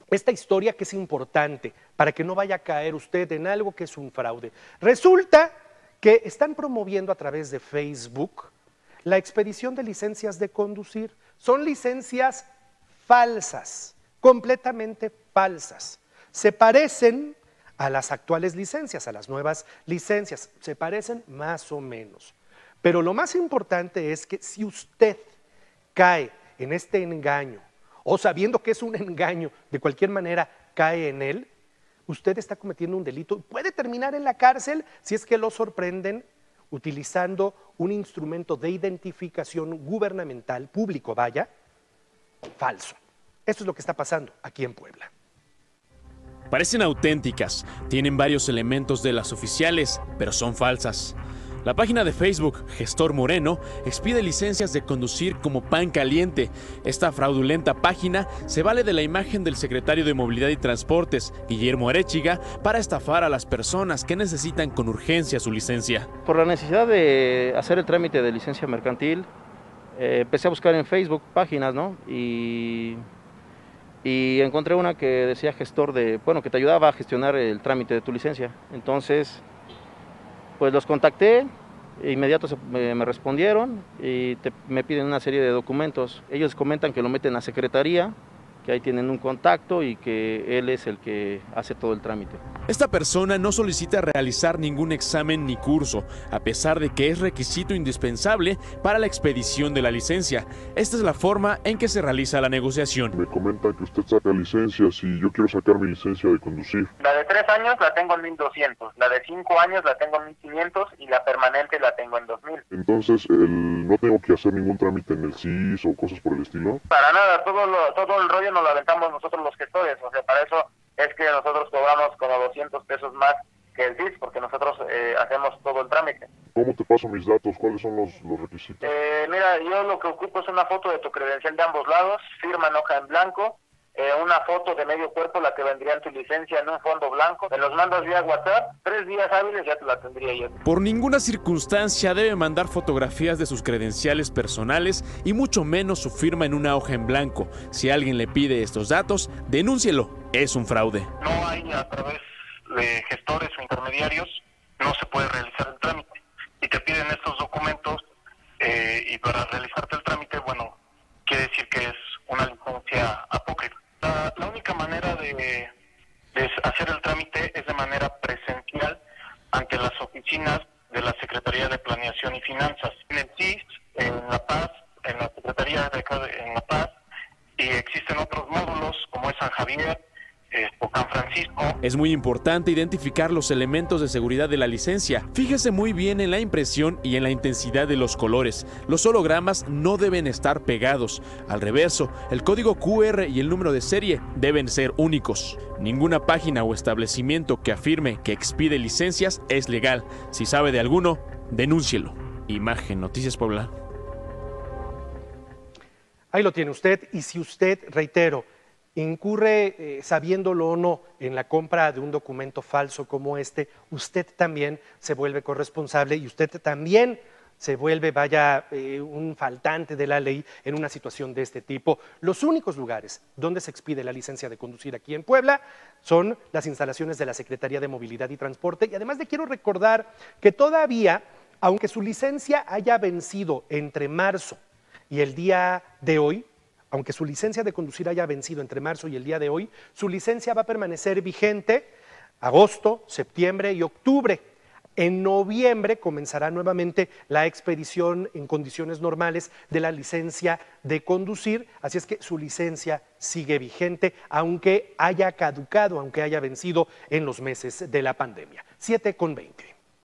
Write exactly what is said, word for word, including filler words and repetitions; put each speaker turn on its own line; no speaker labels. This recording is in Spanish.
esta historia que es importante para que no vaya a caer usted en algo que es un fraude. Resulta que están promoviendo a través de Facebook la expedición de licencias de conducir. Son licencias falsas, completamente falsas. Se parecen a las actuales licencias, a las nuevas licencias, se parecen más o menos. Pero lo más importante es que si usted cae en este engaño, o sabiendo que es un engaño, de cualquier manera cae en él, usted está cometiendo un delito y puede terminar en la cárcel si es que lo sorprenden utilizando un instrumento de identificación gubernamental, público, vaya, falso. Esto es lo que está pasando aquí en Puebla.
Parecen auténticas, tienen varios elementos de las oficiales, pero son falsas. La página de Facebook, Gestor Moreno, expide licencias de conducir como pan caliente. Esta fraudulenta página se vale de la imagen del secretario de Movilidad y Transportes, Guillermo Arechiga, para estafar a las personas que necesitan con urgencia su licencia.
Por la necesidad de hacer el trámite de licencia mercantil, eh, empecé a buscar en Facebook páginas, ¿no? Y, y encontré una que decía gestor de, bueno, que te ayudaba a gestionar el trámite de tu licencia. Entonces, pues los contacté, inmediato se, me, me respondieron y te, me piden una serie de documentos. Ellos comentan que lo meten a secretaría, que ahí tienen un contacto y que él es el que hace todo el trámite.
Esta persona no solicita realizar ningún examen ni curso, a pesar de que es requisito indispensable para la expedición de la licencia. Esta es la forma en que se realiza la negociación.
Me comentan que usted saca licencias y yo quiero sacar mi licencia de conducir.
La de tres años la tengo en mil doscientos, la de cinco años la tengo en mil quinientos y la permanente la tengo en dos mil.
Entonces, el, no tengo que hacer ningún trámite en el C I S o cosas por el estilo.
Para nada, todo, lo, todo el rollo nos lo aventamos nosotros los gestores, o sea, para eso es que nosotros cobramos como doscientos pesos más que el C I S, porque nosotros eh, hacemos todo el trámite.
¿Cómo te paso mis datos? ¿Cuáles son los, los requisitos?
Eh, mira, yo lo que ocupo es una foto de tu credencial de ambos lados, firma en hoja en blanco, eh, una foto de medio cuerpo, la que vendría en tu licencia en un fondo blanco, me los mandas vía WhatsApp, tres días hábiles ya te la tendría yo.
Por ninguna circunstancia debe mandar fotografías de sus credenciales personales y mucho menos su firma en una hoja en blanco. Si alguien le pide estos datos, denúncielo, es un fraude.
No hay a través de gestores o intermediarios, no se puede realizar el trámite. Y te piden estos documentos eh, y para realizarte el trámite, bueno, quiere decir que es una licencia apócrifa. La, la única manera de, de hacer el trámite es de manera presencial ante las oficinas de la Secretaría de Planeación y Finanzas. En el C I S, en La Paz, en la Secretaría de en La Paz, y existen otros módulos como es San Javier, Eh, San Francisco.
Es muy importante identificar los elementos de seguridad de la licencia. Fíjese muy bien en la impresión y en la intensidad de los colores. Los hologramas no deben estar pegados. Al reverso, el código Q R y el número de serie deben ser únicos. Ninguna página o establecimiento que afirme que expide licencias es legal. Si sabe de alguno, denúncielo. Imagen Noticias Puebla.
Ahí lo tiene usted, y si usted, reitero, incurre, eh, sabiéndolo o no, en la compra de un documento falso como este, usted también se vuelve corresponsable y usted también se vuelve, vaya, eh, un faltante de la ley en una situación de este tipo. Los únicos lugares donde se expide la licencia de conducir aquí en Puebla son las instalaciones de la Secretaría de Movilidad y Transporte, y además le quiero recordar que todavía, aunque su licencia haya vencido entre marzo y el día de hoy, aunque su licencia de conducir haya vencido entre marzo y el día de hoy, su licencia va a permanecer vigente agosto, septiembre y octubre. En noviembre comenzará nuevamente la expedición en condiciones normales de la licencia de conducir, así es que su licencia sigue vigente, aunque haya caducado, aunque haya vencido en los meses de la pandemia. siete con veinte.